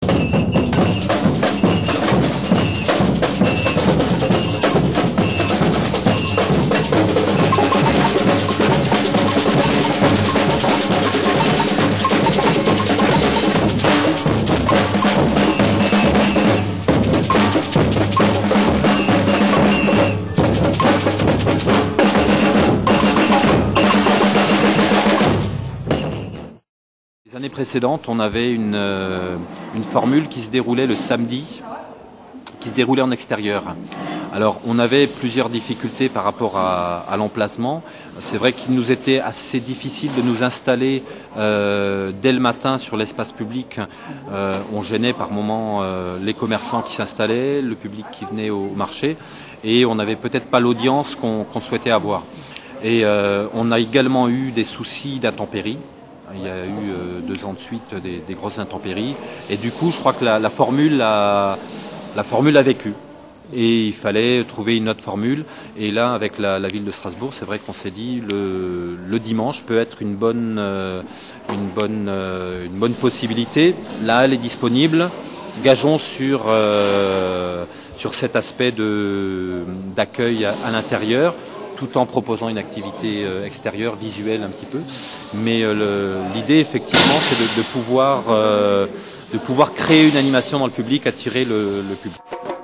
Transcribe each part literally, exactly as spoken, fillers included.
Les années précédentes, on avait une, euh, une formule qui se déroulait le samedi, qui se déroulait en extérieur. Alors, on avait plusieurs difficultés par rapport à, à l'emplacement. C'est vrai qu'il nous était assez difficile de nous installer euh, dès le matin sur l'espace public. Euh, on gênait par moments euh, les commerçants qui s'installaient, le public qui venait au marché, et on n'avait peut-être pas l'audience qu'on qu'on souhaitait avoir. Et euh, on a également eu des soucis d'intempéries. Il y a eu euh, deux ans de suite des, des grosses intempéries. Et du coup, je crois que la, la, formule a, la formule a vécu. Et il fallait trouver une autre formule. Et là, avec la, la ville de Strasbourg, c'est vrai qu'on s'est dit le, le dimanche peut être une bonne, euh, une, bonne, euh, une bonne possibilité. Là, elle est disponible. Gageons sur, euh, sur cet aspect de, d'accueil à, à l'intérieur, tout en proposant une activité extérieure, visuelle un petit peu. Mais euh, l'idée, effectivement, c'est de, de, pouvoir, euh, de pouvoir créer une animation dans le public, attirer le, le public.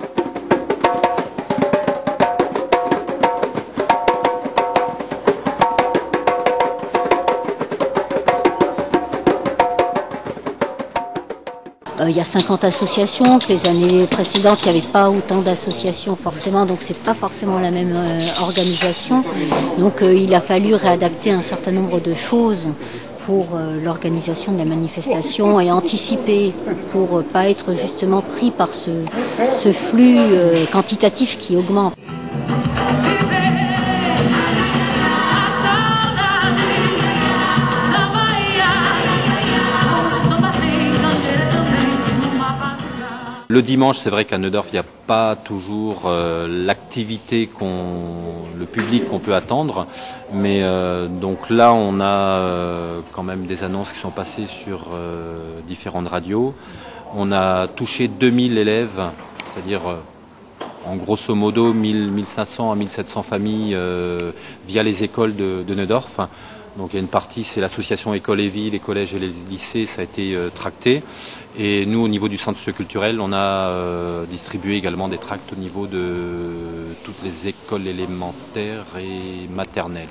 Euh, il y a cinquante associations, que les années précédentes, il n'y avait pas autant d'associations forcément, donc c'est pas forcément la même euh, organisation. Donc euh, il a fallu réadapter un certain nombre de choses pour euh, l'organisation de la manifestation et anticiper pour euh, pas être justement pris par ce, ce flux euh, quantitatif qui augmente. Le dimanche, c'est vrai qu'à Neudorf, il n'y a pas toujours euh, l'activité qu'on, le public qu'on peut attendre, mais euh, donc là, on a euh, quand même des annonces qui sont passées sur euh, différentes radios. On a touché deux mille élèves, c'est-à-dire euh, en grosso modo mille, mille cinq cents à mille sept cents familles euh, via les écoles de, de Neudorf. Donc il y a une partie, c'est l'association École et Vie, les collèges et les lycées, ça a été euh, tracté. Et nous, au niveau du centre socioculturel, on a euh, distribué également des tracts au niveau de toutes les écoles élémentaires et maternelles.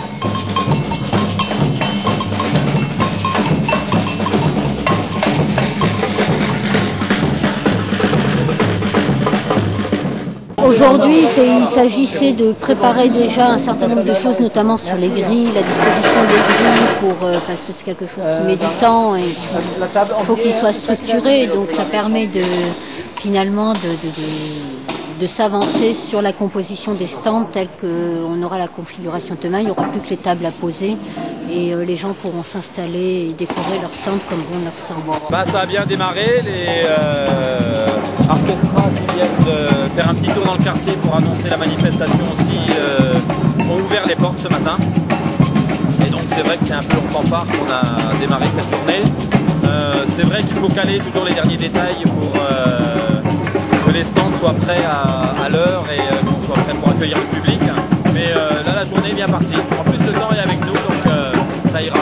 Aujourd'hui, il s'agissait de préparer déjà un certain nombre de choses, notamment sur les grilles, la disposition des grilles, pour, euh, parce que c'est quelque chose qui met du temps et il faut qu'il soit structuré. Donc ça permet de, finalement de, de, de, de s'avancer sur la composition des stands telle qu'on aura la configuration demain. Il n'y aura plus que les tables à poser et euh, les gens pourront s'installer et décorer leur stand comme bon leur semble. Bah, ça a bien démarré. Les euh, orchestras qui viennent de faire un petit tour dans le quartier pour annoncer la manifestation aussi euh, ont ouvert les portes ce matin. Et donc c'est vrai que c'est un peu en fanfare qu'on a démarré cette journée. Euh, c'est vrai qu'il faut caler toujours les derniers détails pour euh, que les stands soient prêts à, à l'heure et euh, qu'on soit prêts pour accueillir le public. Mais euh, là la journée est bien partie. En plus le temps est avec nous, donc euh, ça ira.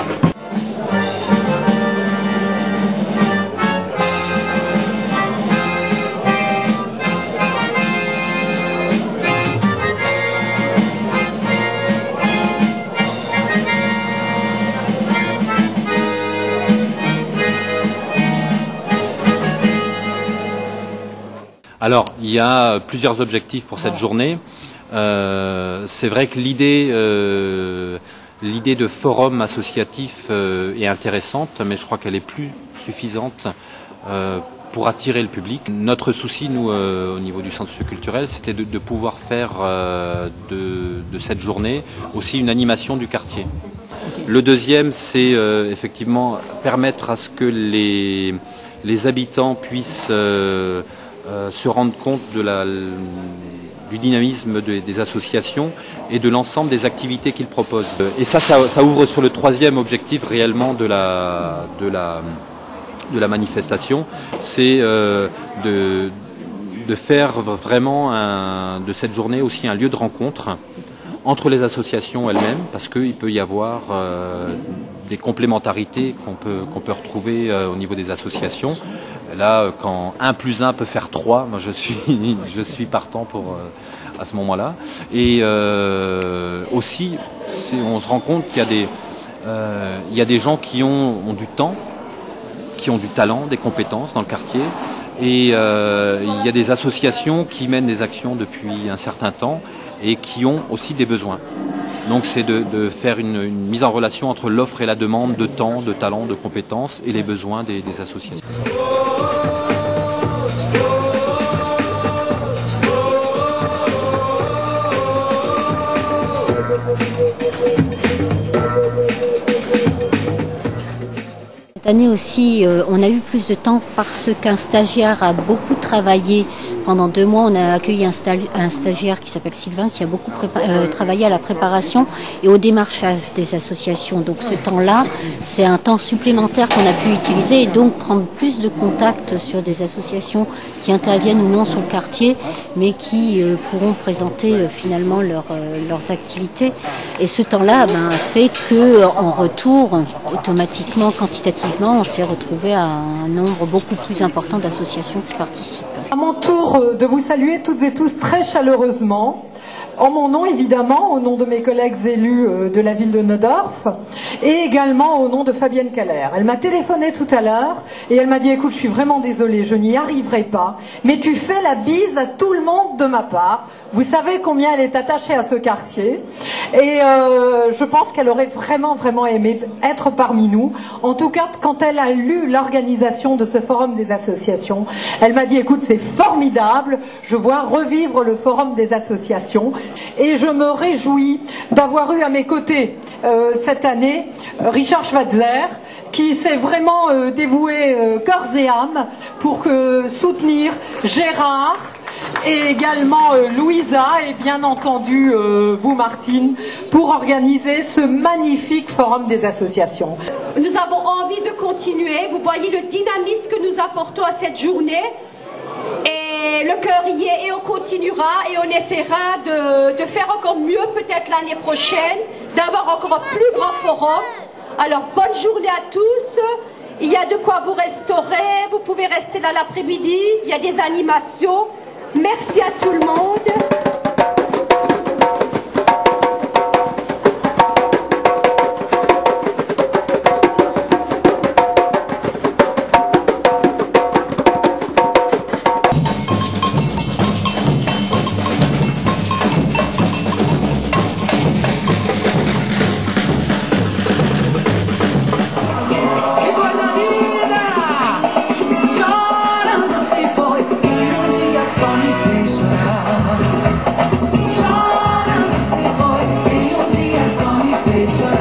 Alors, il y a plusieurs objectifs pour cette journée. Euh, c'est vrai que l'idée, euh, l'idée de forum associatif euh, est intéressante, mais je crois qu'elle est plus suffisante euh, pour attirer le public. Notre souci, nous, euh, au niveau du centre socioculturel, c'était de, de pouvoir faire euh, de, de cette journée aussi une animation du quartier. Le deuxième, c'est euh, effectivement permettre à ce que les, les habitants puissent euh, Euh, se rendre compte de la, du dynamisme de, des associations et de l'ensemble des activités qu'ils proposent. Et ça, ça, ça ouvre sur le troisième objectif réellement de la, de la, de la manifestation, c'est euh, de, de faire vraiment un, de cette journée aussi un lieu de rencontre entre les associations elles-mêmes, parce qu'il peut y avoir euh, des complémentarités qu'on peut, qu'on peut retrouver euh, au niveau des associations. Là, quand un plus un peut faire trois, moi je suis, je suis partant pour euh, à ce moment-là. Et euh, aussi, on se rend compte qu'il y a des, euh, il y a des gens qui ont, ont du temps, qui ont du talent, des compétences dans le quartier. Et euh, il y a des associations qui mènent des actions depuis un certain temps et qui ont aussi des besoins. Donc c'est de, de faire une, une mise en relation entre l'offre et la demande de temps, de talent, de compétences et les besoins des, des associations. Cette année aussi, euh, on a eu plus de temps parce qu'un stagiaire a beaucoup travaillé. Pendant deux mois, on a accueilli un, sta un stagiaire qui s'appelle Sylvain, qui a beaucoup euh, travaillé à la préparation et au démarchage des associations. Donc ce temps-là, c'est un temps supplémentaire qu'on a pu utiliser et donc prendre plus de contacts sur des associations qui interviennent ou non sur le quartier, mais qui euh, pourront présenter euh, finalement leur, euh, leurs activités. Et ce temps-là ben, fait qu'en retour, automatiquement, quantitativement, on s'est retrouvé à un nombre beaucoup plus important d'associations qui participent. À mon tour de vous saluer toutes et tous très chaleureusement, en mon nom évidemment, au nom de mes collègues élus de la ville de Neudorf et également au nom de Fabienne Keller. Elle m'a téléphoné tout à l'heure et elle m'a dit « Écoute, je suis vraiment désolée, je n'y arriverai pas, mais tu fais la bise à tout le monde de ma part. Vous savez combien elle est attachée à ce quartier et euh, je pense qu'elle aurait vraiment, vraiment aimé être parmi nous. En tout cas, quand elle a lu l'organisation de ce forum des associations, elle m'a dit « Écoute, c'est formidable, je vois revivre le forum des associations ». Et je me réjouis d'avoir eu à mes côtés euh, cette année Richard Schwarzer, qui s'est vraiment euh, dévoué euh, corps et âme pour que, soutenir Gérard et également euh, Louisa et bien entendu euh, vous Martine pour organiser ce magnifique forum des associations. Nous avons envie de continuer, vous voyez le dynamisme que nous apportons à cette journée. Et le cœur y est et on continuera et on essaiera de, de faire encore mieux peut-être l'année prochaine, d'avoir encore un plus grand forum. Alors bonne journée à tous, il y a de quoi vous restaurer, vous pouvez rester là l'après-midi, il y a des animations. Merci à tout le monde. Chorando se foi e um dia só me fez chorar.